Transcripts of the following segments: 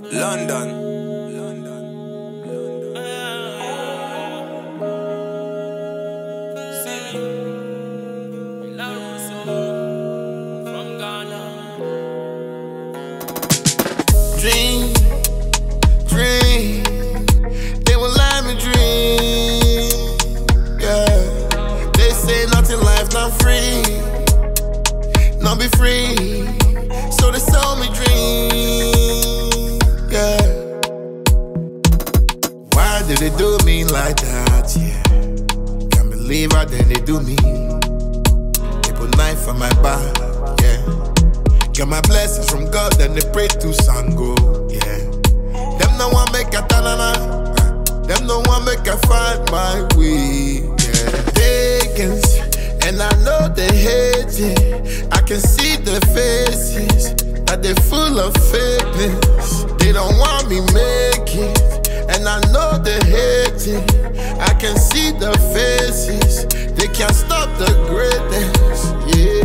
London. From Ghana. Dream, dream, they will let me dream. Yeah, they say nothing life not free, not be free. So they tell me dream. Yeah, why did they do me like that? Yeah, can't believe how then they do me. They put knife on my back. Yeah. Get my blessings from God, then they pray to Sango, yeah. Them no one make a tanana, them no one make a find my way, yeah. Pagans, and I know they hate it. I can see the faces, that they full of fakeness. They don't want me make it, and I know they hate it. I can see the faces, they can't stop the greatness, yeah.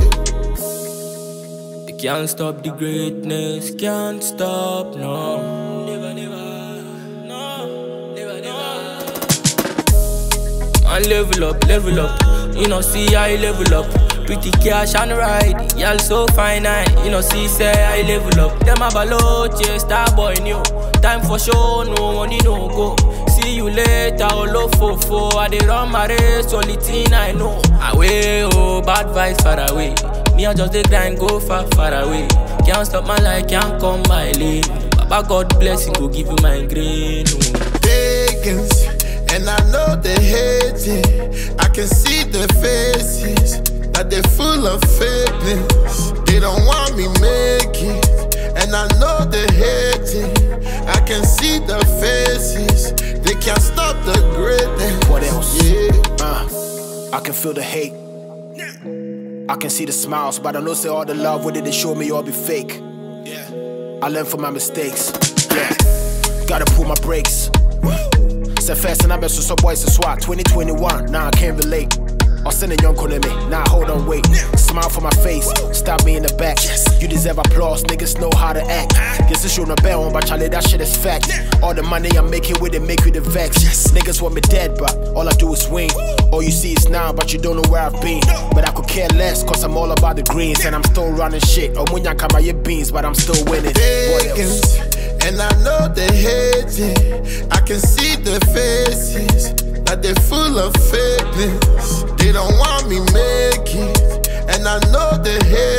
Can't stop the greatness, can't stop, no. Never, never, no. Never, never. Man, level up, you know, see I level up. Pretty cash and ride, y'all so fine, you know, see, say I level up. Them a baloche, star boy new. Time for show, no money, no go. See you later, all fofo. I dey run my race, only thing I know. Away, oh, bad vibes far away. Me I just dey grind, go far, far away. Can't stop my life, can't come my lane. Baba God blessing, go give you my grain. Pagans, and I know they hate it. I can see the faces, that they full of fakeness. They don't want me make it, and I know they hate it. I can see the faces, they can't stop the greatness. What else? Yeah. I can feel the hate. I can see the smiles, but I know say all the love, what did they show me all be fake? Yeah. I learn from my mistakes. Yeah. Gotta pull my brakes. Said fast and I bet so boys to swat. 2021, nah I can't relate. I'll send a young calling me, nah hold on wait. Smile for my face, stab me in the back. You deserve applause, niggas know how to act. Guess it's on a bell on, but Charlie, that shit is fact. All the money I'm making with it make you the vex. Niggas want me dead, but all I do is win. All you see is now, but you don't know where I've been. But I could care less, cause I'm all about the greens. And I'm still running shit. Or when you come my beans, but I'm still winning. Pagans, and I know they hate it. I can see the faces, that they full of fakeness. They don't want me make it, and I know they hate